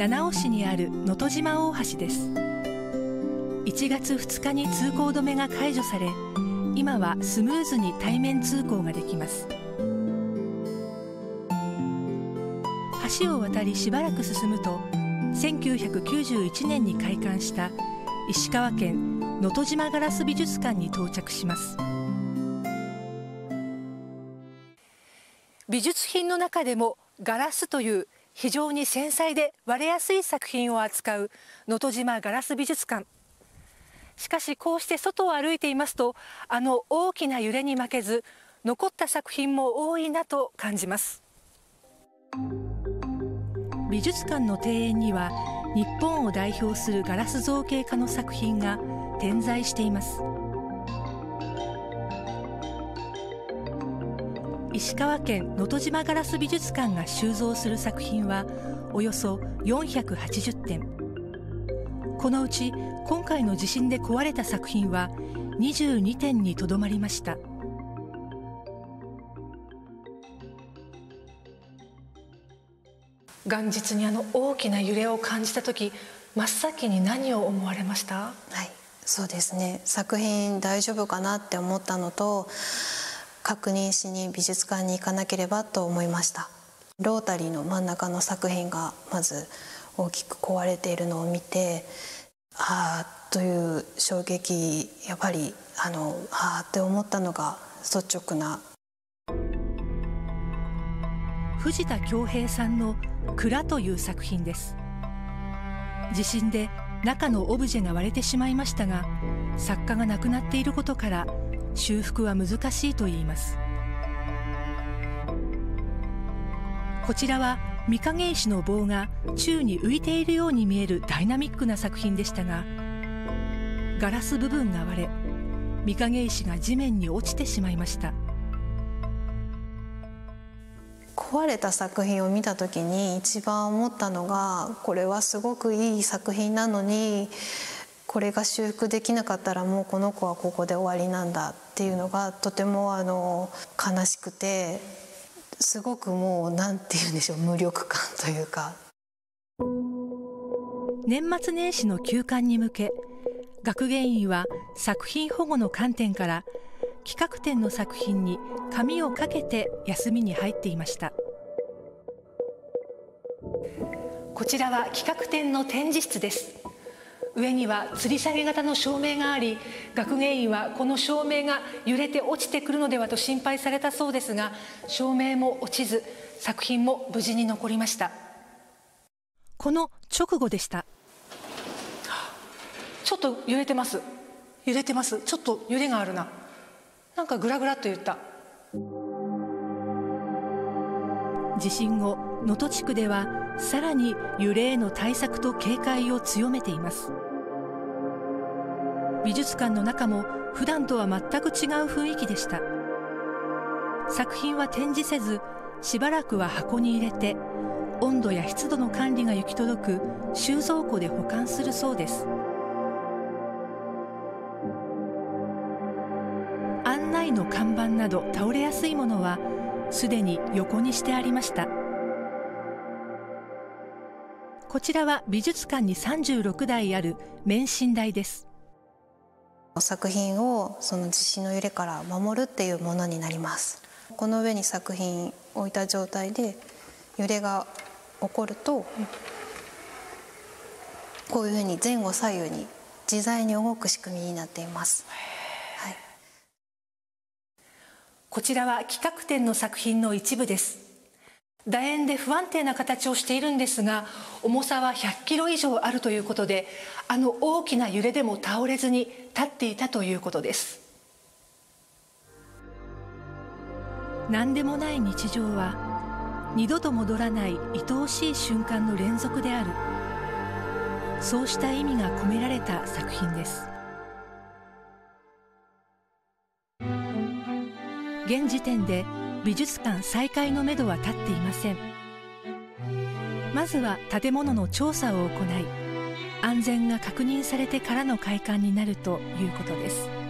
七尾市にある能登島大橋です。1月2日に通行止めが解除され、今はスムーズに対面通行ができます。橋を渡りしばらく進むと、1991年に開館した石川県能登島ガラス美術館に到着します。美術品の中でもガラスという非常に繊細で割れやすい作品を扱う能登島ガラス美術館。しかしこうして外を歩いていますと、あの大きな揺れに負けず残った作品も多いなと感じます。美術館の庭園には日本を代表するガラス造形家の作品が点在しています。石川県能登島ガラス美術館が収蔵する作品はおよそ480点。このうち今回の地震で壊れた作品は22点にとどまりました。元日に大きな揺れを感じた時、真っ先に何を思われました？ はい、そうですね、作品大丈夫かなって思ったのと、確認しに美術館に行かなければと思いました。ロータリーの真ん中の作品がまず大きく壊れているのを見て、ああという衝撃、やっぱりああって思ったのが率直な。 藤田恭平さんの蔵という作品です。地震で中のオブジェが割れてしまいましたが、作家が亡くなっていることから修復は難しいといいます。こちらは御影石の棒が宙に浮いているように見えるダイナミックな作品でしたが、ガラス部分が割れ、御影石が地面に落ちてしまいました。 壊れた作品を見た時に一番思ったのが、これはすごくいい作品なのにこれが修復できなかったらもうこの子はここで終わりなんだっていうのがとても悲しくて、すごくもうなんて言うんでしょう、無力感というか。 年末年始の休館に向け、学芸員は作品保護の観点から企画展の作品に紙をかけて休みに入っていました。こちらは企画展の展示室です。上には吊り下げ型の照明があり、学芸員はこの照明が揺れて落ちてくるのではと心配されたそうですが、照明も落ちず作品も無事に残りました。この直後でした。ちょっと揺れてます。揺れてます。ちょっと揺れがあるな。なんかグラグラっと言った。地震後、能登地区ではさらに揺れへの対策と警戒を強めています。美術館の中も普段とは全く違う雰囲気でした。作品は展示せず、しばらくは箱に入れて温度や湿度の管理が行き届く収蔵庫で保管するそうです。案内の看板など倒れやすいものはすでに横にしてありました。こちらは美術館に36台ある免震台です。 作品をその地震の揺れから守るっていうものになります。この上に作品を置いた状態で揺れが起こると、こういうふうに前後左右に自在に動く仕組みになっています。はい、 こちらは企画展の作品の一部です。楕円で不安定な形をしているんですが、重さは100キロ以上あるということで、大きな揺れでも倒れずに立っていたということです。何でもない日常は二度と戻らない愛おしい瞬間の連続である。そうした意味が込められた作品です。現時点で美術館再開のめどは立っていません。まずは建物の調査を行い、安全が確認されてからの開館になるということです。